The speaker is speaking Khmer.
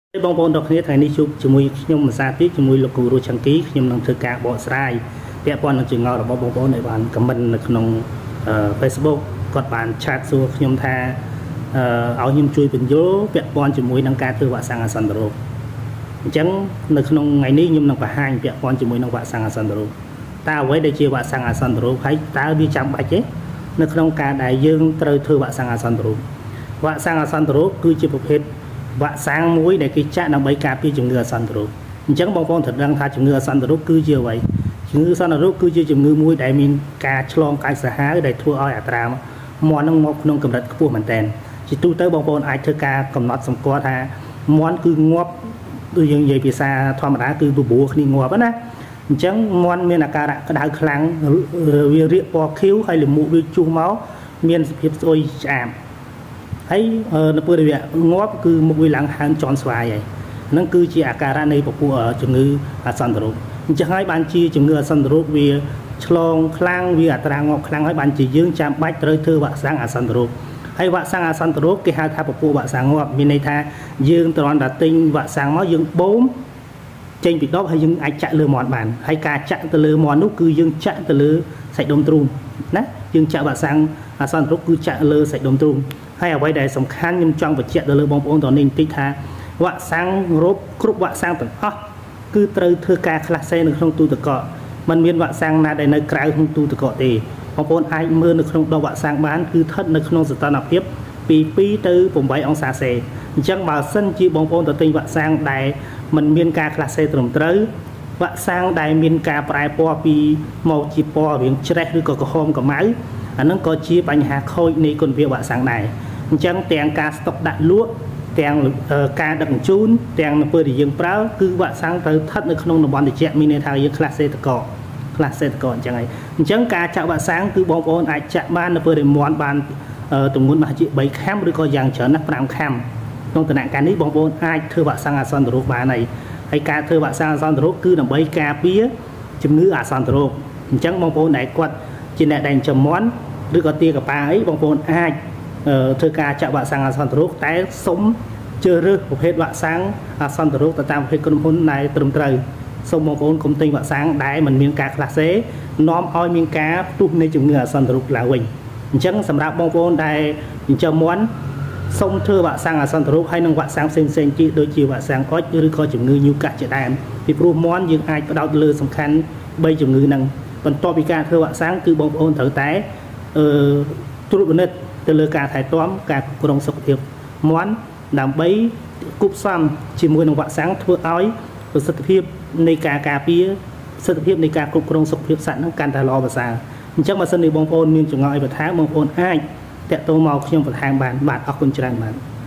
បងប្អូនទាំងគ្នាថ្ងៃនេះជួបជាមួយខ្ញុំម្សាទីជាមួយលោកគ្រូរស់ឆង្គីខ្ញុំនឹងធ្វើការបកស្រាយពាក់ព័ន្ធនឹងចម្ងល់របស់បងប្អូនដែលបានខមមិននៅក្នុង Facebook គាត់បានឆាតសួរខ្ញុំថាឲ្យខ្ញុំជួយបញ្យល់ពាក់ព័ន្ធជាមួយនឹងការធ្វើវ៉ាក់សាំងអាសន្នរោគអញ្ចឹងនៅក្នុងថ្ងៃនេះខ្ញុំនឹងបង្ហាញពាក់ព័ន្ធជាមួយនឹងវ៉ាក់សាំងអាសន្នរោគតើអ្វីដែលជាវ៉ាក់សាំងអាសន្នរោគហើយតើវាចាំបាច់ទេនៅក្នុងការដែលយើងត្រូវធ្វើវ៉ាក់សាំងអាសន្នរោគវ៉ាក់សាំងអាសន្នរោគគឺជាប្រភេទវ៉ាក់សាំងមួយដែលគេចាក់ដើម្បីការពារជំងឺអាសន្នរោគអញ្ចឹងបងប្អូនត្រូវដឹងថាជំងឺអាសន្នរោគគឺជាអ្វីជំងឺអាសន្នរោគគឺជាជំងឺមួយដែលមានការឆ្លងកាយសាហាវដែលធ្វើឲ្យអត្រាមាន់នឹងមកក្នុងកម្រិតខ្ពស់មែនទែនជាទូទៅបងប្អូនអាចធ្វើការកំណត់សម្គាល់ថាមាន់គឺងាប់ដូចយើងនិយាយភាសាធម្មតាគឺបបួរគ្នាងាប់ណាអញ្ចឹងមាន់មានអាការៈក្តៅខ្លាំងវារាកពណ៌ខៀវហើយលិមួកវាជុះមកមានសភាពស្អុយឆ្អាបហើយនៅពេលវាងាប់គឺមុខវាឡើងហើមជន់ស្វាយហើយហ្នឹងគឺជាអាការៈនៃពពួកជំងឺអាសន្នរោគអញ្ចឹងហើយបានជាជំងឺអាសន្នរោគវាឆ្លងខ្លាំងវាអត្រាងាប់ខ្លាំងហើយបានជាយើងចាំបាច់ត្រូវធ្វើវ៉ាក់សាំងអាសន្នរោគហើយវ៉ាក់សាំងអាសន្នរោគគេហៅថាពពួកវ៉ាក់សាំងងាប់មានន័យថាយើងគ្រាន់តែទិញវ៉ាក់សាំងមកយើងបូមចេញពីដបហើយយើងអាចចាក់លើមាត់បានហើយការចាក់ទៅលើមាត់នោះគឺយើងចាក់ទៅលើសាច់ដុំទ្រូងណាយើងចាក់វ៉ាក់សាំងអាសន្នរោគគឺចាក់លើសាច់ដុំទ្រូងហើយអ្វីដែលសំខាន់ខ្ញុំចង់បញ្ជាក់ទៅលើបងប្អូនតនេះបន្តិចថាវ៉ាក់សាំងរោគគ្រប់វ៉ាក់សាំងទាំងអស់គឺត្រូវធ្វើការខ្លះសេនៅក្នុងទូទឹកកកมันមានវ៉ាក់សាំងណាដែលនៅក្រៅក្នុងទូទឹកកកទេបងប្អូនអាចមើលនៅក្នុងដបវ៉ាក់សាំងបានគឺស្ថិតនៅក្នុងសីតុណ្ហភាពពី2ទៅ8អង្សាសេអញ្ចឹងបើសិនជាបងប្អូនទៅទិញវ៉ាក់សាំងដែលมันមានការខ្លះសេត្រឹមត្រូវវ៉ាក់សាំងដែលមានការប្រែពណ៌ពីមកជាពណ៌រាងច្រេះឬក៏ក្រហមកម្ៅអានឹងក៏ជាបញ្ហាខូចនៃគុណភាពវ៉ាក់សាំងដែរអញ្ចឹងទាំងការស្តុកដាក់លក់ទាំងការដឹកជញ្ជូនទាំងនៅពេលដែលយើងប្រើគឺវ៉ាក់សាំងត្រូវស្ថិតនៅក្នុងតំបន់ត្រជាក់មានន័យថាយើងខ្លះសេតកអញ្ចឹងហើយអញ្ចឹងការចាក់វ៉ាក់សាំងគឺបងប្អូនអាចចាក់បាននៅពេលដែលមាន់បានទម្ងន់ប្រហែលជា3ខាំឬក៏យ៉ាងច្រើនណាស់5ខាំក្នុងដំណាក់កាលនេះបងប្អូនអាចធ្វើវ៉ាក់សាំងអាសន្នរោគបានហើយការធ្វើវ៉ាក់សាំងអាសន្នរោគគឺដើម្បីការពារជំងឺអាសន្នរោគអញ្ចឹងបងប្អូនដែលគាត់ជាអ្នកដែលចិញ្ចឹមមាន់ឬក៏ទាកប៉ាអីបងប្អូនអាចធ្វើការចាក់វ៉ាក់សាំងអាសន្នរោគតែសុំជ្រើសរើសប្រភេទវ៉ាក់សាំងអាសន្នរោគទៅតាមប្រភេទក្រុមហ៊ុនដែលត្រឹមត្រូវសូមបងប្អូនកុំទិញវ៉ាក់សាំងដែលមិនមានការខ្លះសេនាំឲ្យមានការផ្ទុះនៃជំងឺអាសន្នរោគឡើងវិញអញ្ចឹងសម្រាប់បងប្អូនដែលចិញ្ចឹមមាន់សូមធ្វើវ៉ាក់សាំងអាសន្នរោគហើយនឹងវ៉ាក់សាំងផ្សេងៗទៀតដូចជាវ៉ាក់សាំងអុចឬក៏ជំងឺញូកាសជាដើមពីព្រោះមាន់យើងអាចផ្ដោតលើសំខាន់3ជំងឺហ្នឹងបន្ទាប់ពីការធ្វើវ៉ាក់សាំងគឺបងប្អូនត្រូវតែត្រួតពិនិត្យទៅលើការថែទាំការគ្រប់គ្រងសុខភាពមាន់ដើម្បីគប់ផ្សំជាមួយនឹងវ៉ាក់សាំងធ្វើឲ្យប្រសិទ្ធភាពនៃការការពារប្រសិទ្ធភាពនៃការគ្រប់គ្រងសុខភាពសត្វហ្នឹងកាន់តែល្អប្រសើរអញ្ចឹងបើសិនជាបងប្អូនមានចម្ងល់អីបន្ថែមបងប្អូនអាចតាក់ទងមកខ្ញុំបន្ថែមបានបាទអរគុណច្រើនបាទ